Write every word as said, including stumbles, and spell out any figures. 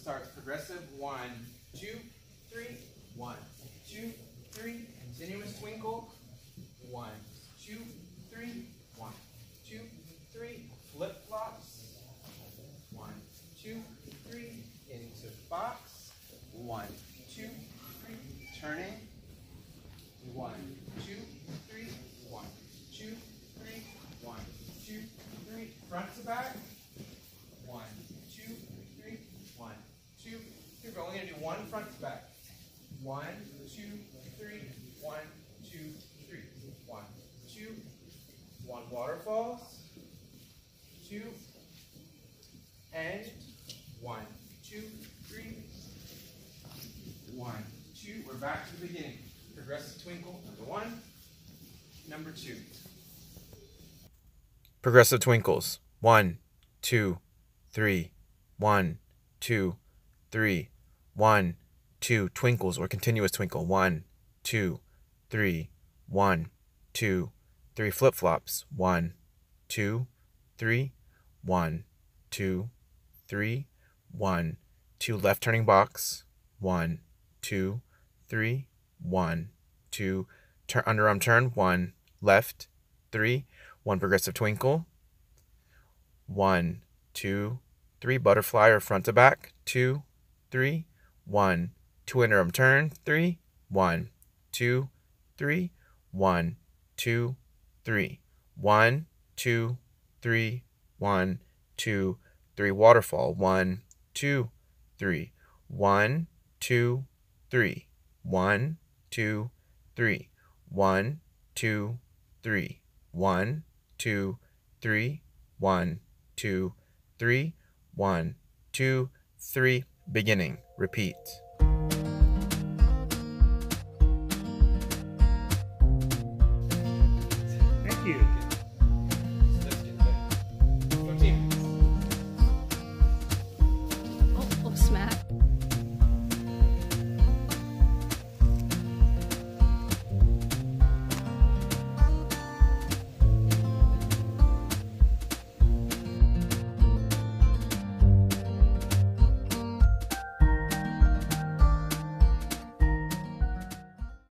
starts progressive. One, two, three, one, two, three. Continuous twinkle. One, two, three, one, two, three. Flip flops. One, two, three. Into box. One, two, three. Turning. One, two, three, one, two, three, one, two, three. Front to back. One, two, three, one, two, three. We're only going to do one front to back. One, two, three, one, two, three. One, two, one waterfalls. Two, and one, two, three, one, two. We're back to the beginning. Progressive twinkle, number one. Number two. Progressive twinkles. One, two, three. One, two, three. One, two. Twinkles or continuous twinkle. One, two, three. One, two, three. Flip flops. One, two, three. One, two, three. One, two. Left turning box. One, two, three. One, two. Turn underarm turn. One, left, three. One progressive twinkle. One, two, three. Butterfly or front to back. Two, three. One, two. Underarm turn. Three. One, two, three. One, two, three. One, two, three. One, two, three. Waterfall. One, two, three. One, two, three. One, two, three. One, two, three. One, two, three. One, two, three. One, two, three. Beginning. Repeat. Thank you.